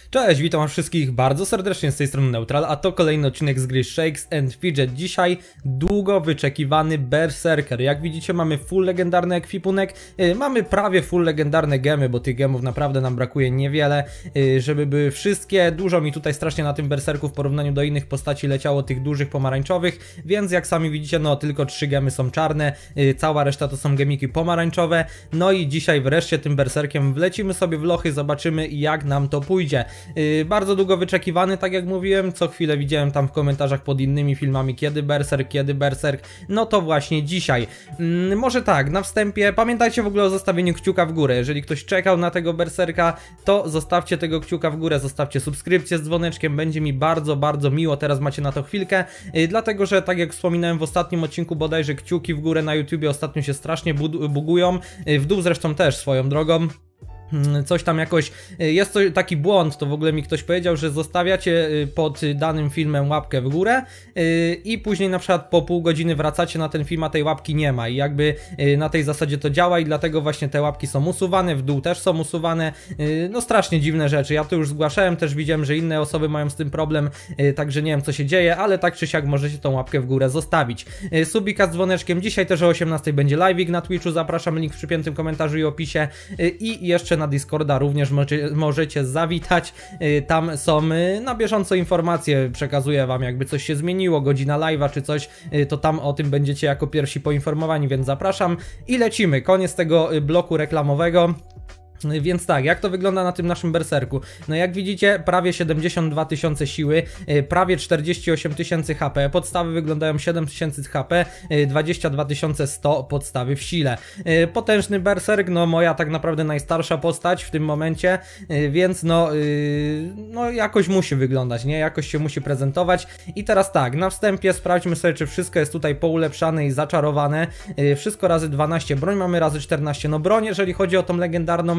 Cześć, witam was wszystkich bardzo serdecznie z tej strony Neutral, a to kolejny odcinek z gry Shakes & Fidget. Dzisiaj długo wyczekiwany Berserker. Jak widzicie, mamy full legendarny ekwipunek, mamy prawie full legendarne gemy, bo tych gemów naprawdę nam brakuje niewiele, żeby były wszystkie. Dużo mi tutaj strasznie na tym Berserku w porównaniu do innych postaci leciało tych dużych pomarańczowych, więc jak sami widzicie, no tylko 3 gemy są czarne, cała reszta to są gemiki pomarańczowe. No i dzisiaj wreszcie tym Berserkiem wlecimy sobie w lochy, zobaczymy jak nam to pójdzie. Bardzo długo wyczekiwany, tak jak mówiłem, co chwilę widziałem tam w komentarzach pod innymi filmami kiedy Berserk, no to właśnie dzisiaj. Może tak, na wstępie pamiętajcie w ogóle o zostawieniu kciuka w górę. Jeżeli ktoś czekał na tego Berserka, to zostawcie tego kciuka w górę, zostawcie subskrypcję z dzwoneczkiem, będzie mi bardzo miło, teraz macie na to chwilkę, dlatego że tak jak wspominałem w ostatnim odcinku bodajże, kciuki w górę na YouTubie ostatnio się strasznie bugują, w dół zresztą też swoją drogą. Coś tam jakoś, jest to taki błąd, to w ogóle mi ktoś powiedział, że zostawiacie pod danym filmem łapkę w górę i później na przykład po pół godziny wracacie na ten film, a tej łapki nie ma i jakby na tej zasadzie to działa i dlatego właśnie te łapki są usuwane, w dół też są usuwane, no strasznie dziwne rzeczy, ja to już zgłaszałem, też widziałem, że inne osoby mają z tym problem, także nie wiem co się dzieje, ale tak czy siak możecie tą łapkę w górę zostawić. Subika z dzwoneczkiem, dzisiaj też o 18 będzie live'ik na Twitchu, zapraszam, link w przypiętym komentarzu i opisie i jeszcze na Discorda również możecie zawitać, tam są na bieżąco informacje, przekazuję wam jakby coś się zmieniło, godzina live'a czy coś, to tam o tym będziecie jako pierwsi poinformowani, więc zapraszam i lecimy, koniec tego bloku reklamowego. Więc tak, jak to wygląda na tym naszym Berserku? No jak widzicie, prawie 72 tysiące siły, prawie 48 tysięcy HP, podstawy wyglądają 7 tysięcy HP, 22 100 podstawy w sile. Potężny Berserk, no moja tak naprawdę najstarsza postać w tym momencie, więc no jakoś musi wyglądać, nie? Jakoś się musi prezentować. I teraz tak, na wstępie sprawdźmy sobie, czy wszystko jest tutaj poulepszane i zaczarowane. Wszystko razy 12, broń mamy razy 14, no broń, jeżeli chodzi o tą legendarną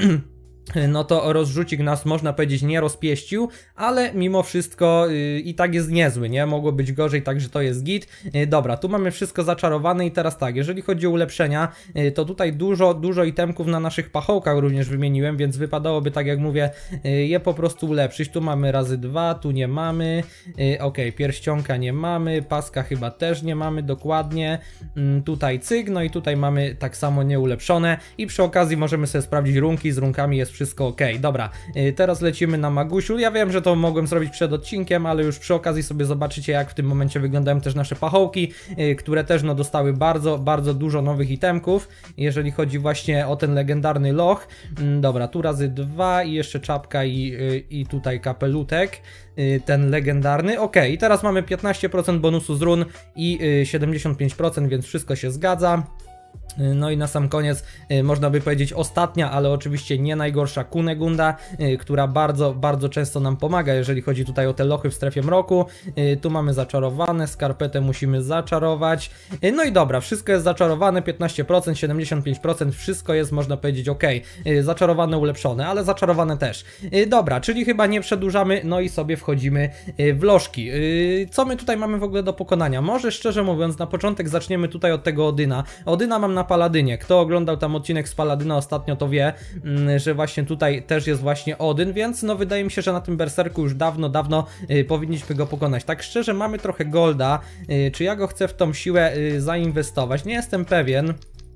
no to rozrzucik nas, można powiedzieć, nie rozpieścił, ale mimo wszystko i tak jest niezły, nie? Mogło być gorzej, także to jest git. Dobra, tu mamy wszystko zaczarowane i teraz tak, jeżeli chodzi o ulepszenia, to tutaj dużo itemków na naszych pachołkach również wymieniłem, więc wypadałoby, tak jak mówię, je po prostu ulepszyć. Tu mamy razy 2, tu nie mamy, ok, pierścionka nie mamy, paska chyba też nie mamy, dokładnie, tutaj cyk, no i tutaj mamy tak samo nieulepszone i przy okazji możemy sobie sprawdzić runki, z runkami jest wszystko ok. Dobra, teraz lecimy na Magusiu. Ja wiem, że to mogłem zrobić przed odcinkiem, ale już przy okazji sobie zobaczycie, jak w tym momencie wyglądają też nasze pachołki, które też no dostały bardzo dużo nowych itemków, jeżeli chodzi właśnie o ten legendarny loch. Dobra, tu razy 2 i jeszcze czapka i tutaj kapelutek, ten legendarny. Ok, i teraz mamy 15% bonusu z run i 75%, więc wszystko się zgadza. No i na sam koniec można by powiedzieć ostatnia, ale oczywiście nie najgorsza Kunegunda, która bardzo często nam pomaga, jeżeli chodzi tutaj o te lochy w strefie mroku. Tu mamy zaczarowane, skarpetę musimy zaczarować. No i dobra, wszystko jest zaczarowane, 15%, 75%, wszystko jest, można powiedzieć, ok. Zaczarowane, ulepszone, ale zaczarowane też. Dobra, czyli chyba nie przedłużamy, no i sobie wchodzimy w lożki. Co my tutaj mamy w ogóle do pokonania? Może szczerze mówiąc, na początek zaczniemy tutaj od tego Odyna. Odyna mam na Paladynie. Kto oglądał tam odcinek z Paladyna ostatnio, to wie, że właśnie tutaj też jest właśnie Odyn, więc no wydaje mi się, że na tym Berserku już dawno powinniśmy go pokonać. Tak szczerze, mamy trochę golda, czy ja go chcę w tą siłę zainwestować? Nie jestem pewien.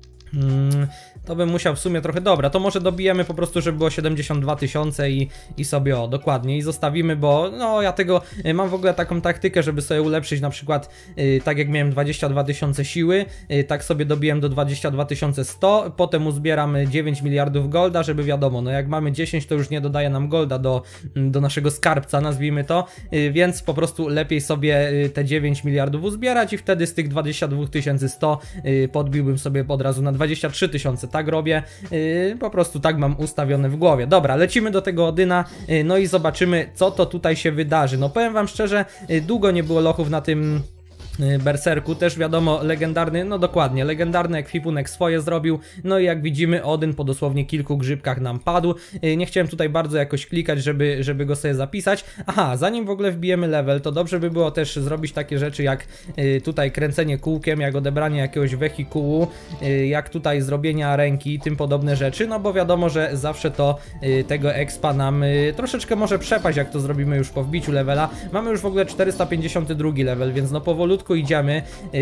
To bym musiał w sumie trochę, dobra, to może dobijemy po prostu, żeby było 72 tysiące i sobie dokładnie i zostawimy, bo no ja tego mam w ogóle taką taktykę, żeby sobie ulepszyć na przykład, tak jak miałem 22 tysiące siły, tak sobie dobiłem do 22 100, potem uzbieram 9 miliardów golda, żeby wiadomo, no jak mamy 10, to już nie dodaje nam golda do naszego skarbca, nazwijmy to, więc po prostu lepiej sobie te 9 miliardów uzbierać i wtedy z tych 22 100 podbiłbym sobie od razu na 23 tysiące. Tak robię, po prostu tak mam ustawione w głowie. Dobra, lecimy do tego Odyna, no i zobaczymy, co to tutaj się wydarzy. No powiem wam szczerze, długo nie było lochów Berserku też wiadomo, legendarny, no dokładnie, legendarny ekwipunek swoje zrobił, no i jak widzimy Odyn po dosłownie kilku grzybkach nam padł. Nie chciałem tutaj bardzo jakoś klikać, żeby go sobie zapisać. Aha, zanim w ogóle wbijemy level, to dobrze by było też zrobić takie rzeczy jak tutaj kręcenie kółkiem, jak odebranie jakiegoś wehikułu, jak tutaj zrobienia ręki, tym podobne rzeczy, no bo wiadomo, że zawsze to tego expa nam troszeczkę może przepaść, jak to zrobimy już po wbiciu levela. Mamy już w ogóle 452 level, więc no powolutku idziemy.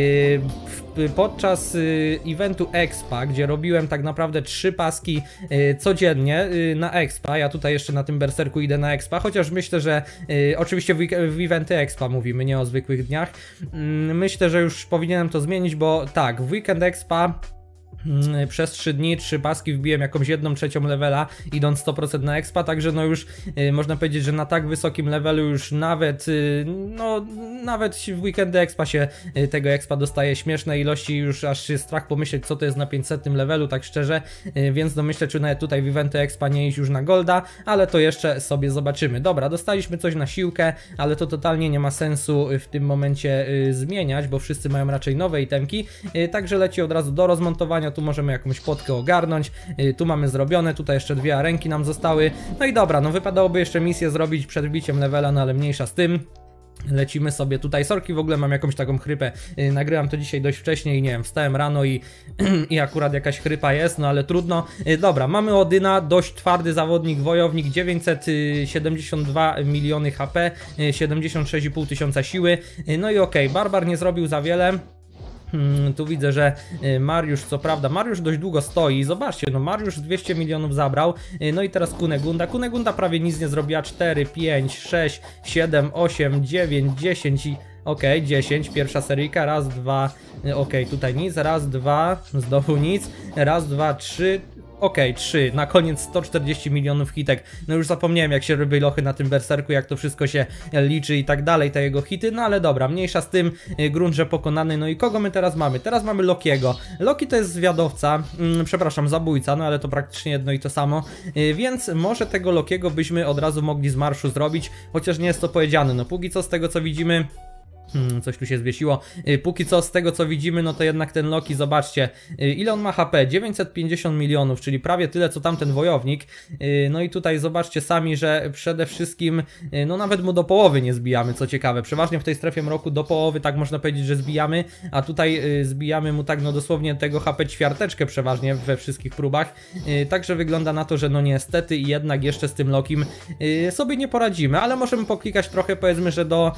Podczas eventu expa, gdzie robiłem tak naprawdę 3 paski codziennie na expa, ja tutaj jeszcze na tym berserku idę na expa, chociaż myślę, że oczywiście w eventy expa mówimy, nie o zwykłych dniach. Myślę, że już powinienem to zmienić, bo tak, w weekend expa przez 3 dni, 3 paski wbiłem jakąś 1/3 levela, idąc 100% na expa, także no już można powiedzieć, że na tak wysokim levelu już nawet nawet w weekendy expa się tego expa dostaje śmieszne ilości, już aż się strach pomyśleć, co to jest na 500 levelu, tak szczerze, więc no myślę, czy nawet tutaj w eventy expa nie iść już na golda, ale to jeszcze sobie zobaczymy. Dobra, dostaliśmy coś na siłkę, ale to totalnie nie ma sensu w tym momencie zmieniać, bo wszyscy mają raczej nowe itemki, także leci od razu do rozmontowania. Tu możemy jakąś potkę ogarnąć, tu mamy zrobione, tutaj jeszcze 2 arenki nam zostały. No i dobra, no wypadałoby jeszcze misję zrobić przed wbiciem levela, no ale mniejsza z tym. Lecimy sobie tutaj, sorki, w ogóle mam jakąś taką chrypę, nagrywam to dzisiaj dość wcześnie i nie wiem, wstałem rano i akurat jakaś chrypa jest, no ale trudno. Dobra, mamy Odyna, dość twardy zawodnik, wojownik, 972 miliony HP, 76,5 tysiąca siły, no i okej, Barbar nie zrobił za wiele. Tu widzę, że Mariusz, co prawda, Mariusz dość długo stoi, zobaczcie, no Mariusz 200 milionów zabrał, no i teraz Kunegunda, Kunegunda prawie nic nie zrobiła, 4, 5, 6, 7, 8, 9, 10 i... Okej, 10, pierwsza seryjka, raz, dwa, okej, tutaj nic, raz, dwa, znowu nic, raz, dwa, trzy... Okej, 3, na koniec 140 milionów hitek. No już zapomniałem, jak się robi lochy na tym berserku, jak to wszystko się liczy i tak dalej, te jego hity, no ale dobra, mniejsza z tym, grunt, że pokonany. No i kogo my teraz mamy? Teraz mamy Lokiego. Loki to jest zwiadowca, przepraszam, zabójca, no ale to praktycznie jedno i to samo, więc może tego Lokiego byśmy od razu mogli z marszu zrobić, chociaż nie jest to powiedziane. No póki co z tego co widzimy... Coś tu się zwiesiło. Póki co z tego co widzimy, no to jednak ten Loki, zobaczcie, ile on ma HP, 950 milionów, czyli prawie tyle co tamten wojownik. No i tutaj zobaczcie sami, że przede wszystkim, no nawet mu do połowy nie zbijamy, co ciekawe. Przeważnie w tej strefie mroku do połowy, tak można powiedzieć, że zbijamy, a tutaj zbijamy mu tak no dosłownie tego HP ćwiarteczkę przeważnie we wszystkich próbach. Także wygląda na to, że no niestety i jednak jeszcze z tym Lokim sobie nie poradzimy, ale możemy poklikać trochę, powiedzmy, że do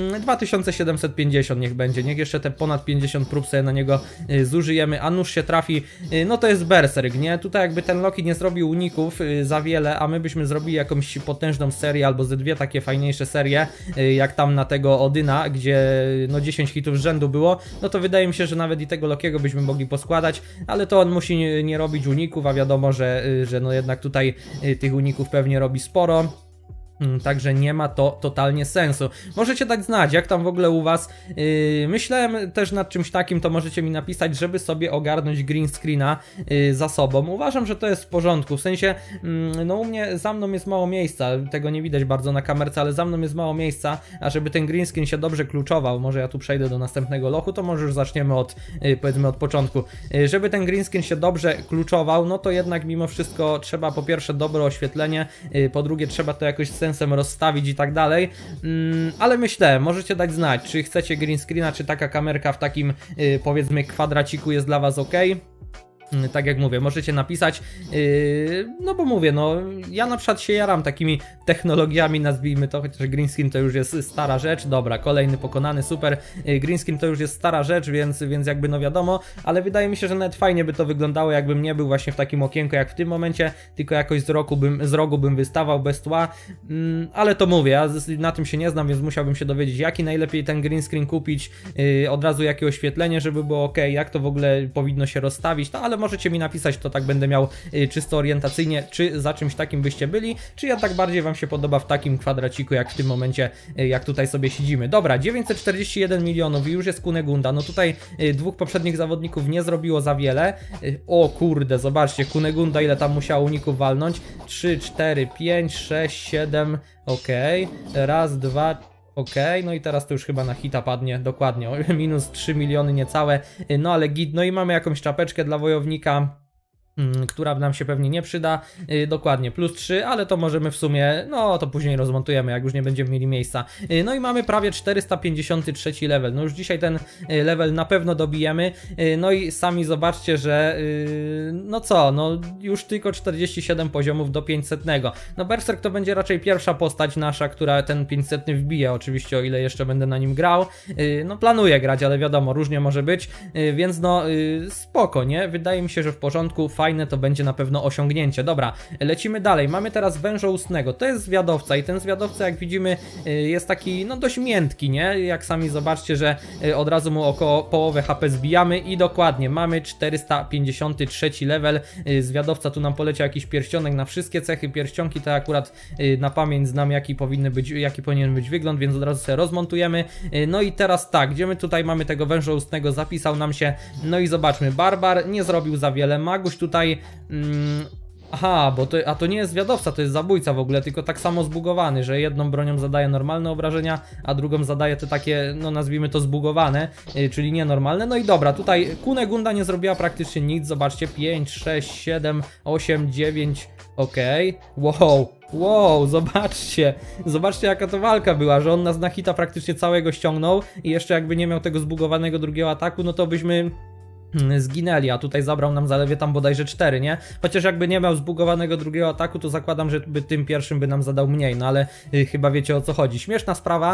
2750 niech będzie, niech jeszcze te ponad 50 prób sobie na niego zużyjemy, a nóż się trafi, no to jest berserk, nie? Tutaj jakby ten Loki nie zrobił uników za wiele, a my byśmy zrobili jakąś potężną serię, albo ze 2 takie fajniejsze serie, jak tam na tego Odyna, gdzie no 10 hitów z rzędu było, no to wydaje mi się, że nawet i tego Lokiego byśmy mogli poskładać, ale to on musi nie robić uników, a wiadomo, że no jednak tutaj tych uników pewnie robi sporo. Także nie ma to totalnie sensu. Możecie dać znać, jak tam w ogóle u was. Myślałem też nad czymś takim, to możecie mi napisać, żeby sobie ogarnąć green screena za sobą. Uważam, że to jest w porządku, w sensie, no u mnie, za mną jest mało miejsca, tego nie widać bardzo na kamerce, ale za mną jest mało miejsca, a żeby ten green screen się dobrze kluczował, może ja tu przejdę do następnego lochu, to może już zaczniemy od, powiedzmy, od początku. Żeby ten green screen się dobrze kluczował, no to jednak mimo wszystko trzeba po pierwsze dobre oświetlenie, po drugie trzeba to jakoś sensem rozstawić i tak dalej, ale myślę, możecie dać znać, czy chcecie green screena, czy taka kamerka w takim, powiedzmy, kwadraciku jest dla was ok. Tak jak mówię, możecie napisać, no bo mówię, no ja na przykład się jaram takimi technologiami, nazwijmy to, chociaż green screen to już jest stara rzecz, dobra, kolejny pokonany, super, green screen to już jest stara rzecz, więc jakby no wiadomo, ale wydaje mi się, że nawet fajnie by to wyglądało, jakbym nie był właśnie w takim okienku jak w tym momencie, tylko jakoś z rogu bym wystawał bez tła, ale to mówię, ja na tym się nie znam, więc musiałbym się dowiedzieć, jaki najlepiej ten green screen kupić, od razu jakie oświetlenie, żeby było ok, jak to w ogóle powinno się rozstawić, no ale możecie mi napisać, to tak będę miał czysto orientacyjnie, czy za czymś takim byście byli, czy ja tak bardziej wam się podoba w takim kwadraciku, jak w tym momencie, jak tutaj sobie siedzimy. Dobra, 941 milionów i już jest Kunegunda, no tutaj 2 poprzednich zawodników nie zrobiło za wiele. O kurde, zobaczcie, Kunegunda ile tam musiała uników walnąć, 3, 4, 5, 6, 7, ok, raz, dwa, Okej, no i teraz to już chyba na hita padnie, dokładnie, minus 3 miliony niecałe, no ale git, no i mamy jakąś czapeczkę dla wojownika, która nam się pewnie nie przyda, dokładnie plus 3, ale to możemy w sumie, no to później rozmontujemy, jak już nie będziemy mieli miejsca. No i mamy prawie 453 level, no już dzisiaj ten level na pewno dobijemy, no i sami zobaczcie, że no co, no już tylko 47 poziomów do 500. No Berserk to będzie raczej pierwsza postać nasza, która ten 500 wbije, oczywiście o ile jeszcze będę na nim grał, no planuję grać, ale wiadomo, różnie może być, więc no spoko, nie? Wydaje mi się, że w porządku, fajne to będzie na pewno osiągnięcie. Dobra, lecimy dalej. Mamy teraz węża ustnego. To jest zwiadowca i ten zwiadowca, jak widzimy, jest taki, no dość miętki, nie? Jak sami zobaczcie, że od razu mu około połowę HP zbijamy i dokładnie, mamy 453 level. Zwiadowca, tu nam poleciał jakiś pierścionek na wszystkie cechy. Pierścionki to akurat na pamięć znam, jaki powinien być wygląd, więc od razu sobie rozmontujemy. No i teraz tak, gdzie my tutaj mamy tego węża ustnego, zapisał nam się, no i zobaczmy, barbar nie zrobił za wiele, maguś tutaj... Aha, bo to nie jest zwiadowca, to jest zabójca w ogóle, tylko tak samo zbugowany, że jedną bronią zadaje normalne obrażenia, a drugą zadaje te takie, no nazwijmy to zbugowane, czyli nienormalne. No i dobra, tutaj Kunegunda nie zrobiła praktycznie nic, zobaczcie, 5, 6, 7, 8, 9, okej, wow, zobaczcie jaka to walka była, że on nas na hita praktycznie całego ściągnął i jeszcze jakby nie miał tego zbugowanego drugiego ataku, no to byśmy... zginęli, a tutaj zabrał nam zaledwie tam bodajże 4, nie? Chociaż jakby nie miał zbugowanego drugiego ataku, to zakładam, że tym pierwszym by nam zadał mniej, no ale chyba wiecie o co chodzi. Śmieszna sprawa,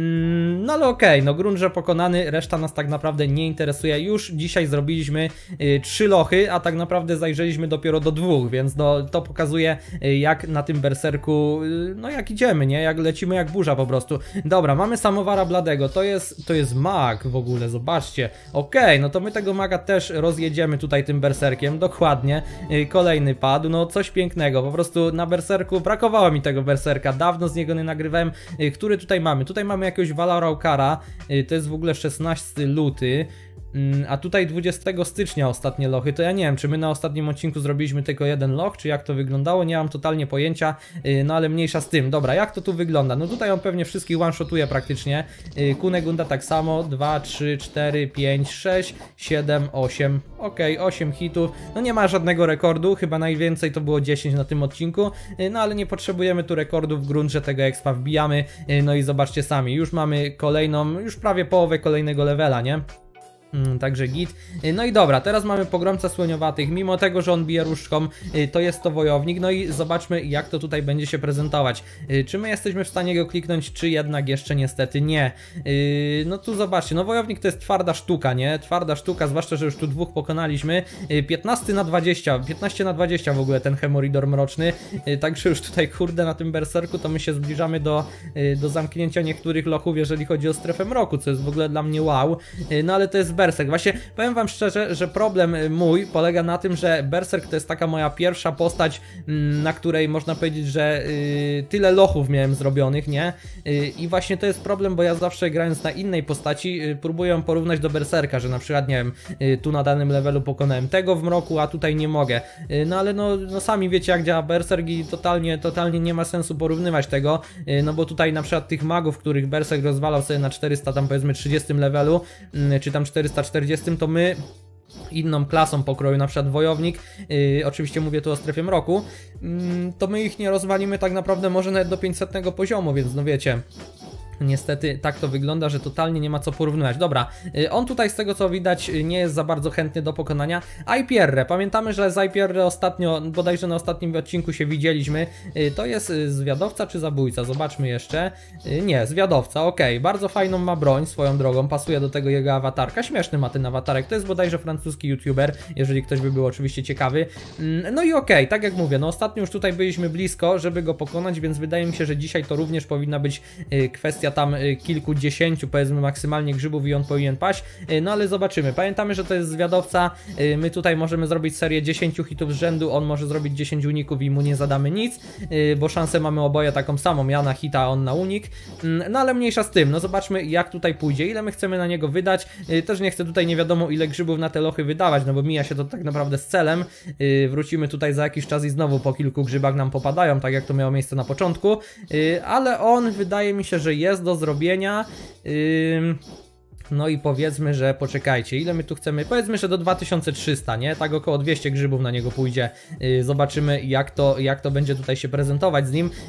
no ale okej, no Grunge pokonany, reszta nas tak naprawdę nie interesuje. Już dzisiaj zrobiliśmy 3 lochy, a tak naprawdę zajrzeliśmy dopiero do 2, więc no to pokazuje jak na tym berserku, no jak idziemy, nie? Jak lecimy jak burza po prostu. Dobra, mamy samowara bladego, to jest mag w ogóle, zobaczcie. Okej, no to my tego maga też rozjedziemy tutaj tym berserkiem, dokładnie. Kolejny padł, no coś pięknego, po prostu na berserku brakowało mi tego berserka, dawno z niego nie nagrywałem. Który tutaj mamy? Tutaj mamy jakiegoś Valaraukara, to jest w ogóle 16 luty. A tutaj 20 stycznia ostatnie lochy, to ja nie wiem, czy my na ostatnim odcinku zrobiliśmy tylko jeden loch, czy jak to wyglądało, nie mam totalnie pojęcia, no ale mniejsza z tym. Dobra, jak to tu wygląda? No tutaj on pewnie wszystkich one-shotuje praktycznie, Kunegunda tak samo, 2, 3, 4, 5, 6, 7, 8, okej, 8 hitów, no nie ma żadnego rekordu, chyba najwięcej to było 10 na tym odcinku, no ale nie potrzebujemy tu rekordu w grunt, że tego expa wbijamy, no i zobaczcie sami, już mamy kolejną, już prawie połowę kolejnego levela, nie? Także git. No i dobra, teraz mamy pogromca słoniowatych, mimo tego, że on bije różdżką, to jest to wojownik, no i zobaczmy jak to tutaj będzie się prezentować. Czy my jesteśmy w stanie go kliknąć, czy jednak jeszcze niestety nie. No tu zobaczcie, no wojownik to jest twarda sztuka, nie? Twarda sztuka, zwłaszcza, że już tu 2 pokonaliśmy. 15 na 20, 15 na 20 w ogóle ten Hemoridor mroczny, także już tutaj kurde na tym berserku to my się zbliżamy do zamknięcia niektórych lochów, jeżeli chodzi o strefę mroku, co jest w ogóle dla mnie wow, no ale to jest Berserk. Właśnie powiem wam szczerze, że problem mój polega na tym, że Berserk to jest taka moja pierwsza postać, na której można powiedzieć, że tyle lochów miałem zrobionych, nie? I właśnie to jest problem, bo ja zawsze grając na innej postaci próbuję porównać do Berserka, że na przykład, nie wiem, tu na danym levelu pokonałem tego w mroku, a tutaj nie mogę. No ale no sami wiecie jak działa Berserk i totalnie nie ma sensu porównywać tego, no bo tutaj na przykład tych magów, których Berserk rozwalał sobie na 400 tam powiedzmy 30 levelu, czy tam 440, to my inną klasą pokroju, na przykład wojownik, oczywiście mówię tu o strefie mroku, to my ich nie rozwalimy tak naprawdę może nawet do 500 poziomu, więc no wiecie. Niestety tak to wygląda, że totalnie nie ma co porównywać. Dobra, on tutaj z tego co widać nie jest za bardzo chętny do pokonania. Aipierre, pamiętamy, że z Aipierre ostatnio, bodajże na ostatnim odcinku się widzieliśmy. To jest zwiadowca czy zabójca? Zobaczmy jeszcze. Nie, zwiadowca, okej. Bardzo fajną ma broń, swoją drogą, pasuje do tego jego awatarka. Śmieszny ma ten awatarek, to jest bodajże francuski youtuber, jeżeli ktoś by był oczywiście ciekawy. No i okej, tak jak mówię, no ostatnio już tutaj byliśmy blisko, żeby go pokonać, więc wydaje mi się, że dzisiaj to również powinna być kwestia tam kilkudziesięciu, powiedzmy maksymalnie grzybów i on powinien paść, no ale zobaczymy. Pamiętamy, że to jest zwiadowca, my tutaj możemy zrobić serię 10 hitów z rzędu, on może zrobić 10 uników i mu nie zadamy nic, bo szansę mamy oboje taką samą, ja na hita, a on na unik, no ale mniejsza z tym, no zobaczmy jak tutaj pójdzie, ile my chcemy na niego wydać, też nie chcę tutaj nie wiadomo ile grzybów na te lochy wydawać, no bo mija się to tak naprawdę z celem, wrócimy tutaj za jakiś czas i znowu po kilku grzybach nam popadają, tak jak to miało miejsce na początku, ale on wydaje mi się, że jest jest do zrobienia. No i powiedzmy, że poczekajcie, ile my tu chcemy, powiedzmy, że do 2300, nie? Tak około 200 grzybów na niego pójdzie. Zobaczymy jak to będzie tutaj się prezentować z nim.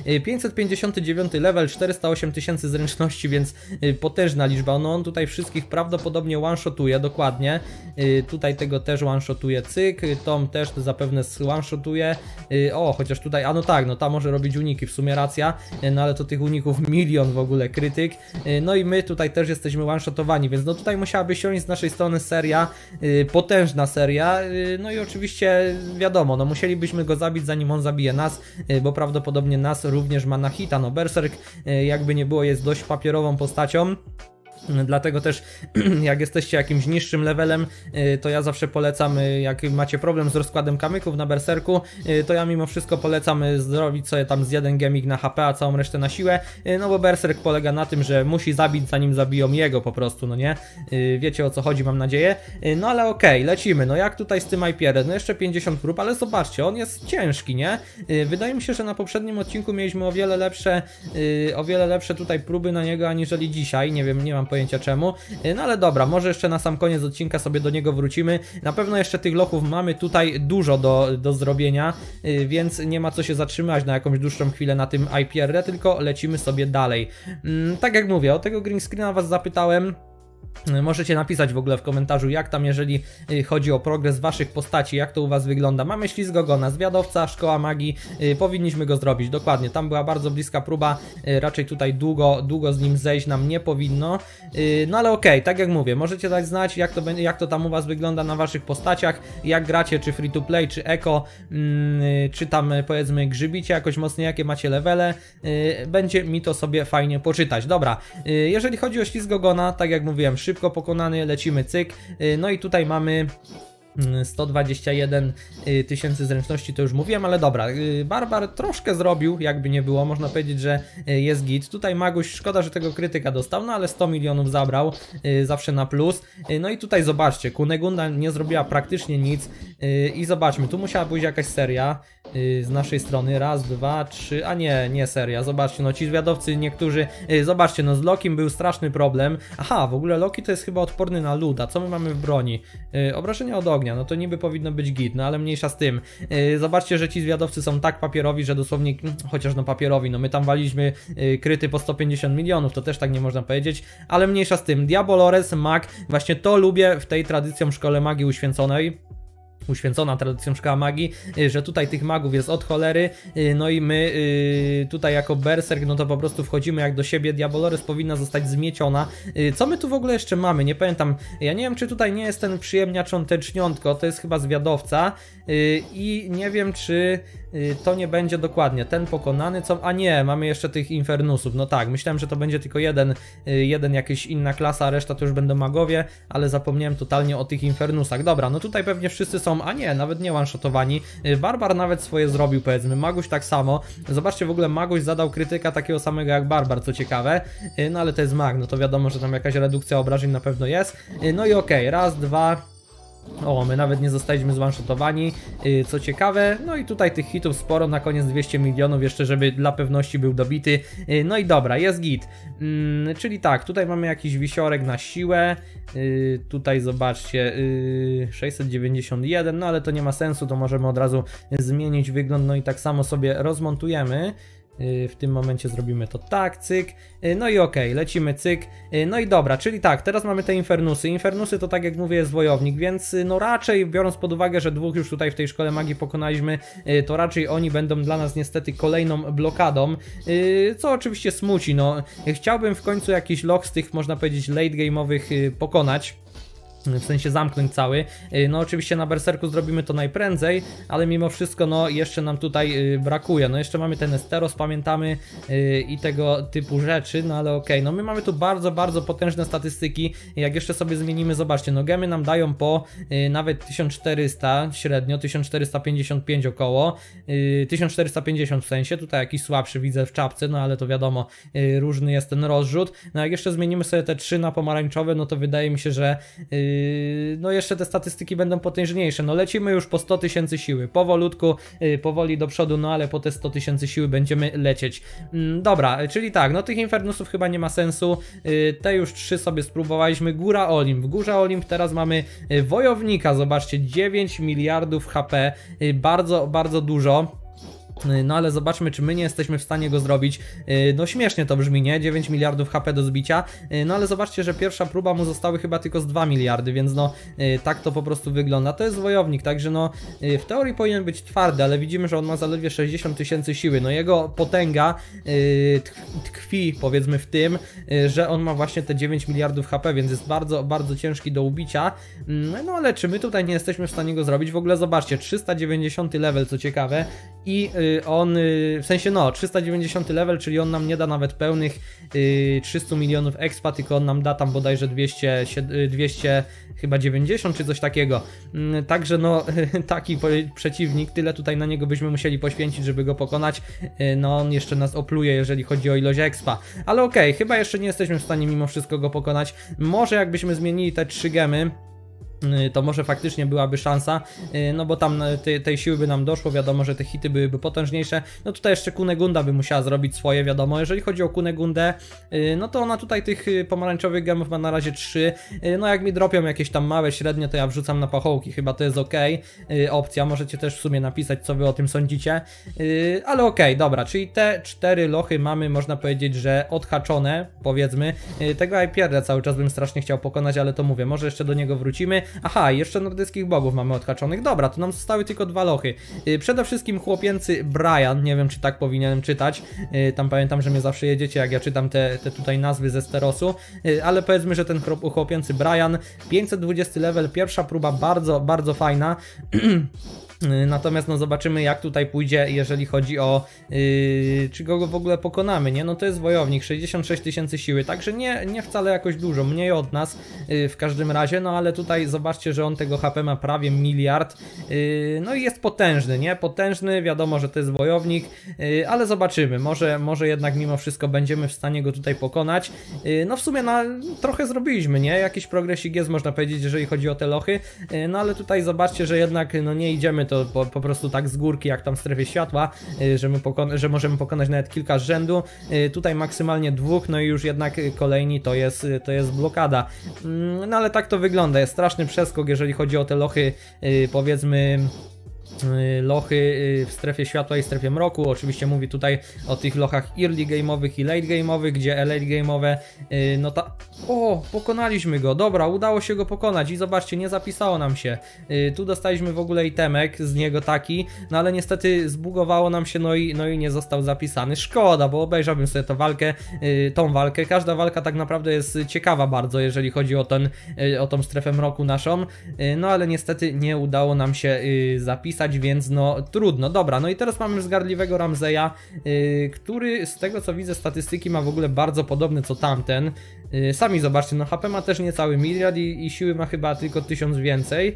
559 level, 408 tysięcy zręczności, więc potężna liczba. No on tutaj wszystkich prawdopodobnie one-shotuje, dokładnie. Tutaj tego też one-shotuje, cyk, Tom też zapewne one-shotuje. O, chociaż tutaj, a no tak, no ta może robić uniki, w sumie racja, no ale to tych uników milion w ogóle, krytyk. No i my tutaj też jesteśmy one-shotowani, więc no tutaj musiałaby siąść z naszej strony seria, potężna seria, no i oczywiście wiadomo, no musielibyśmy go zabić zanim on zabije nas, bo prawdopodobnie nas również ma na hita, no Berserk jakby nie było jest dość papierową postacią. Dlatego też jak jesteście jakimś niższym levelem, to ja zawsze polecam, jak macie problem z rozkładem kamyków na berserku, to ja mimo wszystko polecam zrobić sobie tam z jeden gemik na HP, a całą resztę na siłę, no bo berserk polega na tym, że musi zabić zanim zabiją jego po prostu, no nie? Wiecie o co chodzi, mam nadzieję. No ale okej, lecimy, no jak tutaj z tym IPR-em, no jeszcze 50 prób, ale zobaczcie, on jest ciężki, nie? Wydaje mi się, że na poprzednim odcinku mieliśmy o wiele lepsze tutaj próby na niego aniżeli dzisiaj, nie wiem, nie mam pojęcia czemu, no ale dobra, może jeszcze na sam koniec odcinka sobie do niego wrócimy. Na pewno jeszcze tych lochów mamy tutaj dużo do zrobienia, więc nie ma co się zatrzymać na jakąś dłuższą chwilę na tym IPR, tylko lecimy sobie dalej. Tak jak mówię, o tego green screena was zapytałem. Możecie napisać w ogóle w komentarzu, jak tam, jeżeli chodzi o progres waszych postaci, jak to u was wygląda. Mamy ślizgogona, zwiadowca, szkoła magii, powinniśmy go zrobić, dokładnie, tam była bardzo bliska próba, raczej tutaj długo z nim zejść nam nie powinno, no ale okej, tak jak mówię, możecie dać znać, jak to tam u was wygląda na waszych postaciach, jak gracie, czy free to play, czy eco, czy tam powiedzmy grzybicie jakoś mocniej, jakie macie levele, będzie mi to sobie fajnie poczytać. Dobra, jeżeli chodzi o ślizgogona, tak jak mówiłem, szybko pokonany, lecimy cyk, no i tutaj mamy 121 tysięcy zręczności, to już mówiłem, ale dobra, Barbar troszkę zrobił, jakby nie było, można powiedzieć, że jest git. Tutaj Maguś, szkoda, że tego krytyka dostał, no ale 100 milionów zabrał, zawsze na plus. No i tutaj zobaczcie, Kunegunda nie zrobiła praktycznie nic i zobaczmy, tu musiała pójść jakaś seria z naszej strony, raz, dwa, trzy, a nie seria, zobaczcie, no ci zwiadowcy niektórzy, zobaczcie, no z Lokim był straszny problem. Aha, w ogóle Loki to jest chyba odporny na lód, a co my mamy w broni? Obrażenia od ognia, no to niby powinno być git, no ale mniejsza z tym. Zobaczcie, że ci zwiadowcy są tak papierowi, że dosłownie, chociaż no papierowi, no my tam waliśmy kryty po 150 milionów, to też tak nie można powiedzieć, ale mniejsza z tym. Diabolores, mag, właśnie to lubię w tej tradycją szkole magii uświęcona tradycją szkoła magii, że tutaj tych magów jest od cholery, no i my tutaj jako berserk, no to po prostu wchodzimy jak do siebie. Diabolores powinna zostać zmieciona. Co my tu w ogóle jeszcze mamy? Nie pamiętam, ja nie wiem, czy tutaj nie jest ten przyjemniaczon teczniątko, to jest chyba zwiadowca i nie wiem, czy to nie będzie dokładnie ten pokonany, co... A nie, mamy jeszcze tych infernusów, no tak, myślałem, że to będzie tylko jeden jakaś inna klasa, a reszta to już będą magowie, ale zapomniałem totalnie o tych infernusach. Dobra, no tutaj pewnie wszyscy są, a nie, nawet nie one-shotowani. Barbar nawet swoje zrobił, powiedzmy, Maguś tak samo. Zobaczcie, w ogóle Maguś zadał krytyka takiego samego jak Barbar, co ciekawe, no ale to jest mag, no to wiadomo, że tam jakaś redukcja obrażeń na pewno jest. No i okej, raz, dwa... O, my nawet nie zostaliśmy zone-shotowani, co ciekawe, no i tutaj tych hitów sporo, na koniec 200 milionów, jeszcze żeby dla pewności był dobity, no i dobra, jest git, czyli tak, tutaj mamy jakiś wisiorek na siłę, tutaj zobaczcie, 691, no ale to nie ma sensu, to możemy od razu zmienić wygląd, no i tak samo sobie rozmontujemy. W tym momencie zrobimy to tak, cyk, no i okej, lecimy cyk, no i dobra, czyli tak, teraz mamy te infernusy. Infernusy to, tak jak mówię, jest wojownik, więc no raczej, biorąc pod uwagę, że dwóch już tutaj w tej szkole magii pokonaliśmy, to raczej oni będą dla nas niestety kolejną blokadą, co oczywiście smuci. No chciałbym w końcu jakiś loch z tych, można powiedzieć, late game'owych pokonać. W sensie zamknąć cały. No oczywiście na berserku zrobimy to najprędzej, ale mimo wszystko no jeszcze nam tutaj brakuje. No jeszcze mamy ten Esteros, pamiętamy, i tego typu rzeczy, no ale okej, no my mamy tu bardzo potężne statystyki. Jak jeszcze sobie zmienimy, zobaczcie, no gemy nam dają po nawet 1400 średnio, 1455 około, 1450 w sensie, tutaj jakiś słabszy widzę w czapce, no ale to wiadomo, różny jest ten rozrzut. No jak jeszcze zmienimy sobie te 3 na pomarańczowe, no to wydaje mi się, że no jeszcze te statystyki będą potężniejsze. No lecimy już po 100 000 siły, powolutku, powoli do przodu, no ale po te 100 000 siły będziemy lecieć. Dobra, czyli tak, no tych Infernusów chyba nie ma sensu, te już 3 sobie spróbowaliśmy. Góra Olimp, w Górze Olimp teraz mamy wojownika, zobaczcie, 9 miliardów HP, bardzo, bardzo dużo. No ale zobaczmy, czy my nie jesteśmy w stanie go zrobić. No śmiesznie to brzmi, nie? 9 miliardów HP do zbicia. No ale zobaczcie, że pierwsza próba mu zostały chyba tylko z 2 miliardy, więc no tak to po prostu wygląda. To jest wojownik, także no w teorii powinien być twardy, ale widzimy, że on ma zaledwie 60 000 siły. No jego potęga tkwi, powiedzmy, w tym, że on ma właśnie te 9 miliardów HP, więc jest bardzo, bardzo ciężki do ubicia. No ale czy my tutaj nie jesteśmy w stanie go zrobić? W ogóle zobaczcie, 390 level, co ciekawe, i on, w sensie no, 390 level, czyli on nam nie da nawet pełnych 300 milionów expa, tylko on nam da tam bodajże 200 chyba 90 czy coś takiego. Także no, taki przeciwnik, tyle tutaj na niego byśmy musieli poświęcić, żeby go pokonać. No on jeszcze nas opluje, jeżeli chodzi o ilość expa. Ale okej, chyba jeszcze nie jesteśmy w stanie mimo wszystko go pokonać. Może jakbyśmy zmienili te 3 gemy, to może faktycznie byłaby szansa, no bo tam tej siły by nam doszło, wiadomo, że te hity byłyby potężniejsze. No tutaj jeszcze Kunegunda by musiała zrobić swoje, wiadomo. Jeżeli chodzi o Kunegundę, no to ona tutaj tych pomarańczowych gemów ma na razie 3. No jak mi dropią jakieś tam małe, średnie, to ja wrzucam na pachołki, chyba to jest ok opcja, możecie też w sumie napisać, co wy o tym sądzicie. Ale okej, dobra, czyli te 4 lochy mamy, można powiedzieć, że odhaczone, powiedzmy. Tego Hypierdę cały czas bym strasznie chciał pokonać, ale to mówię, może jeszcze do niego wrócimy. Aha, jeszcze nordyckich bogów mamy odhaczonych. Dobra, to nam zostały tylko 2 lochy. Przede wszystkim chłopięcy Brian, nie wiem, czy tak powinienem czytać. Tam pamiętam, że mnie zawsze jedziecie, jak ja czytam te tutaj nazwy ze Sterosu. Ale powiedzmy, że ten chłopięcy Brian, 520 level, pierwsza próba bardzo, bardzo fajna. Natomiast no zobaczymy, jak tutaj pójdzie, jeżeli chodzi o czy go w ogóle pokonamy, nie? No to jest wojownik, 66 000 siły, także nie wcale jakoś dużo, mniej od nas w każdym razie, no ale tutaj zobaczcie, że on tego HP ma prawie miliard, no i jest potężny, nie? Potężny, wiadomo, że to jest wojownik, ale zobaczymy, może jednak mimo wszystko będziemy w stanie go tutaj pokonać. No w sumie trochę zrobiliśmy, nie? Jakiś progresik jest, można powiedzieć, jeżeli chodzi o te lochy, no ale tutaj zobaczcie, że jednak no nie idziemy to po prostu tak z górki, jak tam w strefie światła, że możemy pokonać nawet kilka z rzędu. Tutaj maksymalnie 2, no i już jednak kolejni to jest blokada. No ale tak to wygląda, jest straszny przeskok, jeżeli chodzi o te lochy, powiedzmy lochy w strefie światła i strefie mroku. Oczywiście mówię tutaj o tych lochach early game'owych i late game'owych, gdzie late game'owe no o, pokonaliśmy go, dobra, udało się go pokonać i zobaczcie, nie zapisało nam się. Tu dostaliśmy w ogóle itemek z niego taki, no ale niestety zbugowało nam się, no i nie został zapisany. Szkoda, bo obejrzałbym sobie tą walkę. Każda walka tak naprawdę jest ciekawa bardzo, jeżeli chodzi o tą strefę mroku naszą, no ale niestety nie udało nam się zapisać, więc no trudno. Dobra, no i teraz mamy wzgardliwego Ramzeja, który z tego co widzę statystyki ma w ogóle bardzo podobne co tamten. Sami zobaczcie, no HP ma też niecały miliard i siły ma chyba tylko 1000 więcej.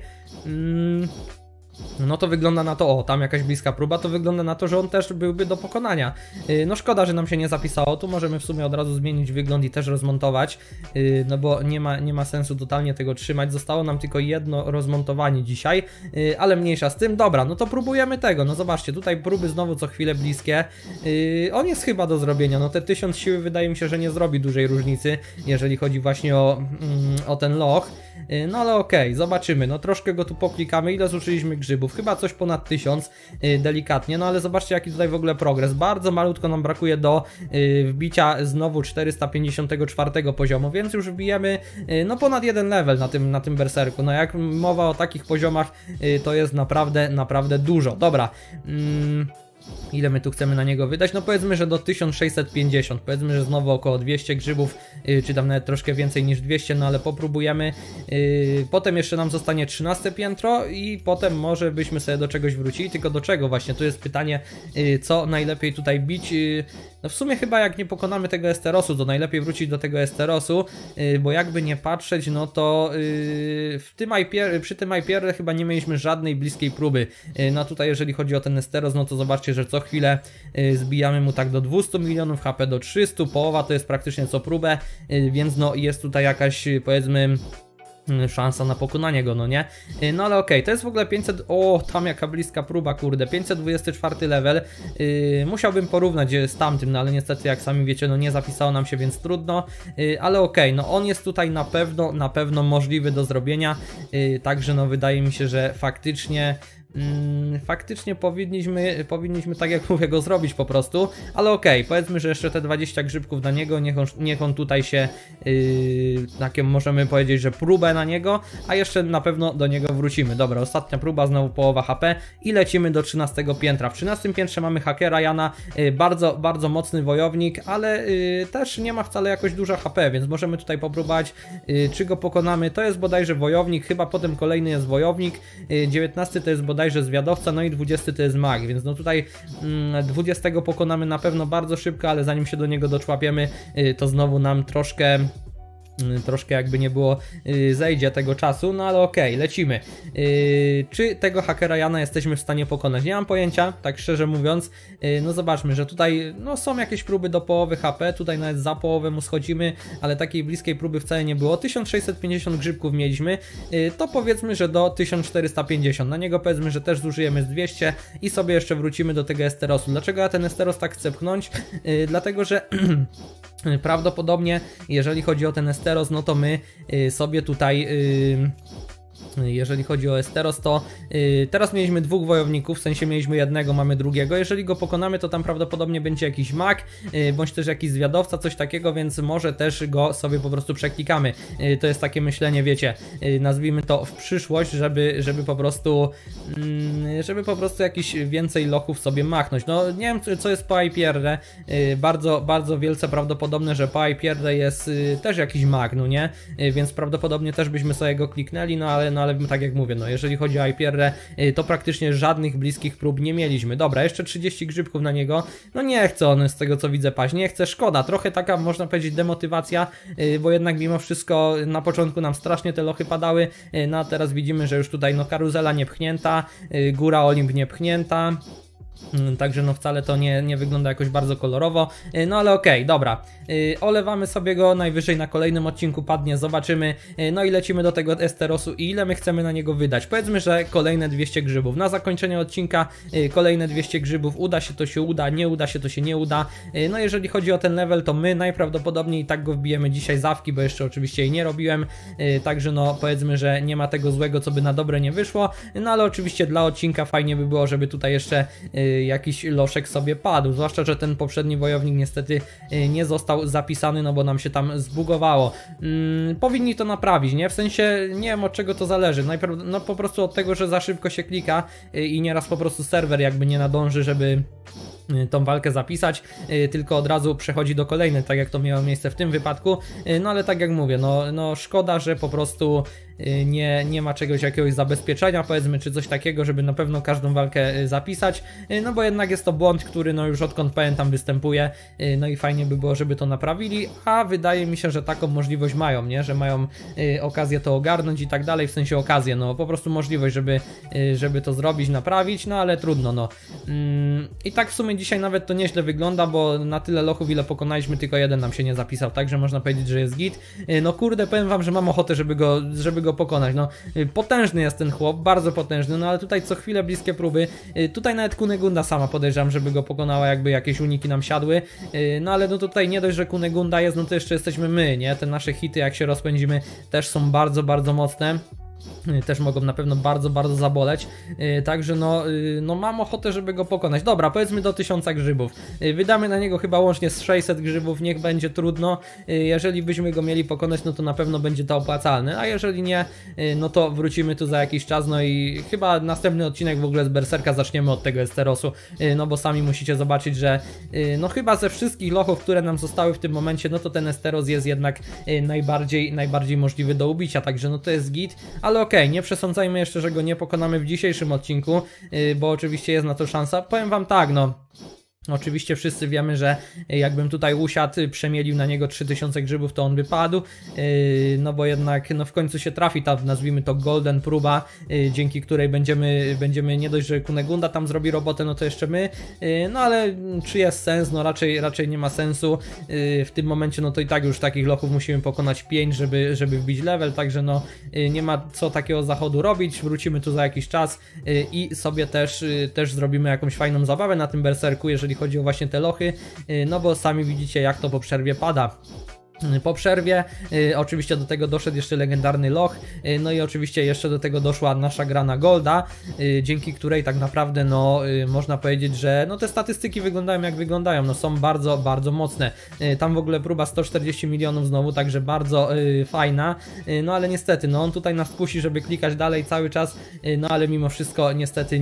No to wygląda na to, o, tam jakaś bliska próba, to wygląda na to, że on też byłby do pokonania. No szkoda, że nam się nie zapisało, tu możemy w sumie od razu zmienić wygląd i też rozmontować, no bo nie ma sensu totalnie tego trzymać, zostało nam tylko jedno rozmontowanie dzisiaj, ale mniejsza z tym. Dobra, no to próbujemy tego, no zobaczcie, tutaj próby znowu co chwilę bliskie, on jest chyba do zrobienia, no te 1000 siły wydaje mi się, że nie zrobi dużej różnicy, jeżeli chodzi właśnie o ten loch. No ale okej, zobaczymy, no troszkę go tu poklikamy, ile zużyliśmy grzybów, chyba coś ponad 1000, delikatnie, no ale zobaczcie jaki tutaj w ogóle progres, bardzo malutko nam brakuje do wbicia znowu 454 poziomu, więc już wbijemy no ponad 1 level na tym berserku, no jak mowa o takich poziomach, to jest naprawdę dużo. Dobra, ile my tu chcemy na niego wydać? No powiedzmy, że do 1650, powiedzmy, że znowu około 200 grzybów, czy tam nawet troszkę więcej niż 200, no ale popróbujemy. Potem jeszcze nam zostanie 13 piętro i potem może byśmy sobie do czegoś wrócili, tylko do czego właśnie? Tu jest pytanie, co najlepiej tutaj bić. No w sumie chyba jak nie pokonamy tego Esterosu, to najlepiej wrócić do tego Esterosu, bo jakby nie patrzeć, no to przy tym Hypierze chyba nie mieliśmy żadnej bliskiej próby. No tutaj jeżeli chodzi o ten Esteros, no to zobaczcie, że co chwilę zbijamy mu tak do 200 milionów, HP do 300, połowa to jest praktycznie co próbę, więc no jest tutaj jakaś, powiedzmy, szansa na pokonanie go, no nie? No ale okej, to jest w ogóle 500... O, tam jaka bliska próba, kurde, 524 level. Musiałbym porównać z tamtym, no ale niestety, jak sami wiecie, no nie zapisało nam się, więc trudno. Ale okej, no on jest tutaj na pewno możliwy do zrobienia. Także no wydaje mi się, że faktycznie powinniśmy tak jak mówię go zrobić po prostu, ale okej, powiedzmy, że jeszcze te 20 grzybków na niego, niech on tutaj się, takie możemy powiedzieć, że próbę na niego, a jeszcze na pewno do niego wrócimy. Dobra, ostatnia próba, znowu połowa HP i lecimy do 13 piętra. W 13 piętrze mamy hakera Jana, bardzo mocny wojownik, ale też nie ma wcale jakoś dużo HP, więc możemy tutaj popróbować, czy go pokonamy. To jest bodajże wojownik, chyba potem kolejny jest wojownik, 19 to jest bodajże zwiadowca, no i 20 to jest mag, więc no tutaj 20 pokonamy na pewno bardzo szybko, ale zanim się do niego doczłapiemy, to znowu nam troszkę jakby nie było, zejdzie tego czasu, no ale okej, lecimy. Czy tego hakera Jana jesteśmy w stanie pokonać? Nie mam pojęcia, tak szczerze mówiąc. No zobaczmy, że tutaj no są jakieś próby do połowy HP, tutaj nawet za połowę mu schodzimy, ale takiej bliskiej próby wcale nie było. 1650 grzybków mieliśmy, to powiedzmy, że do 1450. Na niego powiedzmy, że też zużyjemy z 200 i sobie jeszcze wrócimy do tego Esterosu. Dlaczego ja ten Esteros tak chcę pchnąć? Dlatego, że prawdopodobnie, jeżeli chodzi o ten Esteros, no to my sobie tutaj... Jeżeli chodzi o Esteros, to teraz mieliśmy dwóch wojowników, w sensie mieliśmy jednego, mamy drugiego. Jeżeli go pokonamy, to tam prawdopodobnie będzie jakiś mag, bądź też jakiś zwiadowca, coś takiego, więc może też go sobie po prostu przeklikamy. To jest takie myślenie, wiecie, nazwijmy to w przyszłość, żeby po prostu jakiś więcej lochów sobie machnąć. No nie wiem, co jest po IPR, bardzo wielce prawdopodobne, że po IPR jest też jakiś mag, no nie? Więc prawdopodobnie też byśmy sobie go kliknęli, no ale tak jak mówię, no jeżeli chodzi o IPR, to praktycznie żadnych bliskich prób nie mieliśmy. Dobra, jeszcze 30 grzybków na niego, no nie chce on z tego co widzę paść, nie chce, szkoda, trochę taka można powiedzieć demotywacja, bo jednak mimo wszystko na początku nam strasznie te lochy padały, no a teraz widzimy, że już tutaj no karuzela nie pchnięta, góra Olimp nie pchnięta. Także no wcale to nie wygląda jakoś bardzo kolorowo, no ale okej, dobra, olewamy sobie go, najwyżej na kolejnym odcinku padnie, zobaczymy, no i lecimy do tego Esterosu i ile my chcemy na niego wydać. Powiedzmy, że kolejne 200 grzybów, na zakończenie odcinka kolejne 200 grzybów, uda się to się uda, nie uda się to się nie uda. No jeżeli chodzi o ten level, to my najprawdopodobniej i tak go wbijemy dzisiaj z awki, bo jeszcze oczywiście jej nie robiłem, także no powiedzmy, że nie ma tego złego, co by na dobre nie wyszło, no ale oczywiście dla odcinka fajnie by było, żeby tutaj jeszcze jakiś loszek sobie padł, zwłaszcza, że ten poprzedni wojownik niestety nie został zapisany, no bo nam się tam zbugowało. Powinni to naprawić, nie? W sensie nie wiem od czego to zależy, no po prostu od tego, że za szybko się klika i nieraz po prostu serwer jakby nie nadąży, żeby tą walkę zapisać, tylko od razu przechodzi do kolejnej, tak jak to miało miejsce w tym wypadku, no ale tak jak mówię, no szkoda, że po prostu nie ma jakiegoś zabezpieczenia, powiedzmy, czy coś takiego, żeby na pewno każdą walkę zapisać, no bo jednak jest to błąd, który no już odkąd pamiętam występuje, no i fajnie by było, żeby to naprawili, a wydaje mi się, że taką możliwość mają, nie, że mają okazję to ogarnąć i tak dalej, w sensie okazję, no po prostu możliwość, żeby to zrobić, naprawić, no ale trudno, no. I tak w sumie dzisiaj nawet to nieźle wygląda, bo na tyle lochów, ile pokonaliśmy, tylko jeden nam się nie zapisał, także można powiedzieć, że jest git. No kurde, powiem wam, że mam ochotę, żeby go pokonać, no potężny jest ten chłop, bardzo potężny, no ale tutaj co chwilę bliskie próby, tutaj nawet Kunegunda sama podejrzewam, żeby go pokonała, jakby jakieś uniki nam siadły, no ale no tutaj nie dość, że Kunegunda jest, no to jeszcze jesteśmy my, nie, te nasze hity jak się rozpędzimy też są bardzo mocne. Też mogą na pewno bardzo zaboleć, także no mam ochotę, żeby go pokonać. Dobra, powiedzmy do 1000 grzybów, wydamy na niego chyba łącznie z 600 grzybów, niech będzie trudno, jeżeli byśmy go mieli pokonać, no to na pewno będzie to opłacalne, a jeżeli nie, no to wrócimy tu za jakiś czas, no i chyba następny odcinek w ogóle z Berserka zaczniemy od tego Esterosu, no bo sami musicie zobaczyć, że no chyba ze wszystkich lochów, które nam zostały w tym momencie, no to ten Esteros jest jednak najbardziej możliwy do ubicia, także no to jest git, ale okej, nie przesądzajmy jeszcze, że go nie pokonamy w dzisiejszym odcinku, bo oczywiście jest na to szansa. Powiem wam tak, no Oczywiście wszyscy wiemy, że jakbym tutaj usiadł, przemielił na niego 3000 grzybów, to on by padł, no bo jednak no w końcu się trafi ta, nazwijmy to golden próba, dzięki której będziemy nie dość, że Kunegunda tam zrobi robotę, no to jeszcze my, no ale czy jest sens? No raczej nie ma sensu, w tym momencie no to i tak już takich lochów musimy pokonać 5, żeby wbić level, także no nie ma co takiego zachodu robić, wrócimy tu za jakiś czas i sobie też zrobimy jakąś fajną zabawę na tym berserku, jeżeli chodzi o właśnie te lochy, no bo sami widzicie, jak to po przerwie pada. Po przerwie oczywiście do tego doszedł jeszcze legendarny loch, no i oczywiście jeszcze do tego doszła nasza gra na golda, dzięki której tak naprawdę no można powiedzieć, że no te statystyki wyglądają jak wyglądają, no są bardzo, bardzo mocne. Tam w ogóle próba 140 milionów znowu, także bardzo fajna, no ale niestety no on tutaj nas kusi, żeby klikać dalej cały czas, no ale mimo wszystko niestety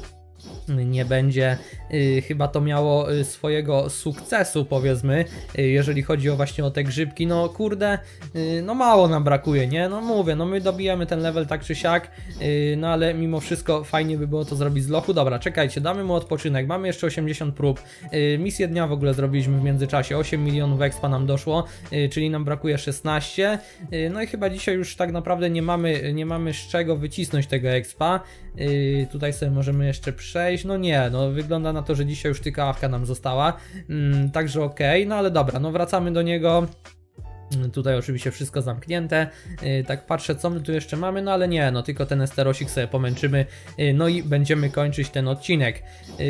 nie będzie chyba to miało swojego sukcesu, powiedzmy, jeżeli chodzi właśnie o te grzybki. No kurde, no mało nam brakuje, nie? No mówię, no my dobijamy ten level tak czy siak, no ale mimo wszystko fajnie by było to zrobić z lochu. Dobra, czekajcie, damy mu odpoczynek, mamy jeszcze 80 prób, misję dnia w ogóle zrobiliśmy w międzyczasie, 8 milionów expa nam doszło, czyli nam brakuje 16, no i chyba dzisiaj już tak naprawdę nie mamy z czego wycisnąć tego expa. Tutaj sobie możemy jeszcze przejść, no nie, no wygląda na to, że dzisiaj już tylko awka nam została, także okej, no ale dobra, no wracamy do niego. Tutaj oczywiście wszystko zamknięte, tak patrzę co my tu jeszcze mamy, no ale nie, no tylko ten esterosik sobie pomęczymy, no i będziemy kończyć ten odcinek.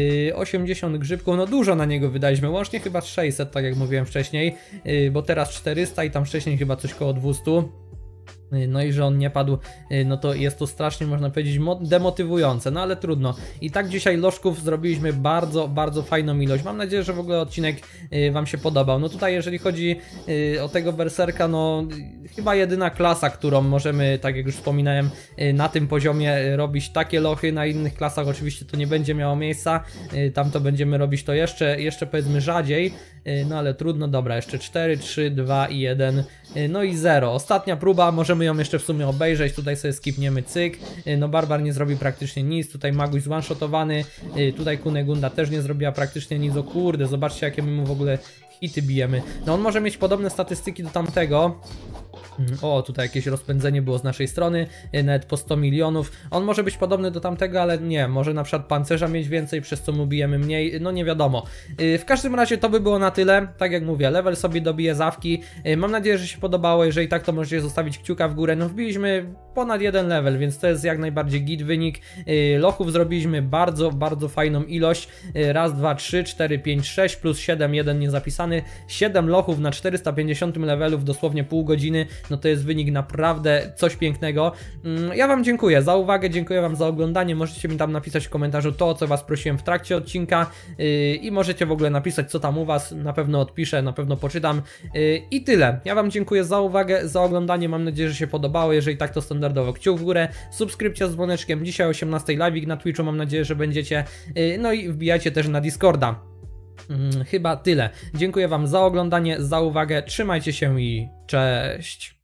80 grzybków, no dużo na niego wydaliśmy, łącznie chyba 600, tak jak mówiłem wcześniej, bo teraz 400 i tam wcześniej chyba coś koło 200. No i że on nie padł, no to jest to strasznie, można powiedzieć, demotywujące, no ale trudno. I tak dzisiaj lożków zrobiliśmy bardzo, bardzo fajną ilość. Mam nadzieję, że w ogóle odcinek wam się podobał. No tutaj jeżeli chodzi o tego berserka, no chyba jedyna klasa, którą możemy, tak jak już wspominałem, na tym poziomie robić takie lochy. Na innych klasach oczywiście to nie będzie miało miejsca, tam to będziemy robić to jeszcze powiedzmy rzadziej, no ale trudno. Dobra, jeszcze 4, 3, 2 i 1, no i 0. Ostatnia próba, możemy ją jeszcze w sumie obejrzeć, tutaj sobie skipniemy, cyk, no Barbar nie zrobi praktycznie nic, tutaj Maguś zone-shotowany, tutaj Kunegunda też nie zrobiła praktycznie nic, o kurde, zobaczcie jakie my mu w ogóle hity bijemy, no on może mieć podobne statystyki do tamtego. O, tutaj jakieś rozpędzenie było z naszej strony, nawet po 100 milionów. On może być podobny do tamtego, ale nie, może na przykład pancerza mieć więcej, przez co mu bijemy mniej, no nie wiadomo. W każdym razie to by było na tyle, tak jak mówię, level sobie dobije zawki. Mam nadzieję, że się podobało, jeżeli tak, to możecie zostawić kciuka w górę. No wbiliśmy ponad jeden level, więc to jest jak najbardziej git wynik. Lochów zrobiliśmy bardzo, bardzo fajną ilość. Raz, dwa, 3, 4, 5, 6 plus 7, jeden niezapisany. 7 lochów na 450 levelu w dosłownie pół godziny. No to jest wynik naprawdę coś pięknego. Ja wam dziękuję za uwagę, dziękuję wam za oglądanie. Możecie mi tam napisać w komentarzu to, o co was prosiłem w trakcie odcinka, i możecie w ogóle napisać, co tam u was. Na pewno odpiszę, na pewno poczytam. I tyle. Ja wam dziękuję za uwagę, za oglądanie. Mam nadzieję, że się podobało. Jeżeli tak, to standardowo kciuk w górę, subskrypcja z dzwoneczkiem. Dzisiaj o 18 live'ik na Twitchu, mam nadzieję, że będziecie. No i wbijajcie też na Discorda. Chyba tyle. Dziękuję wam za oglądanie, za uwagę. Trzymajcie się i cześć.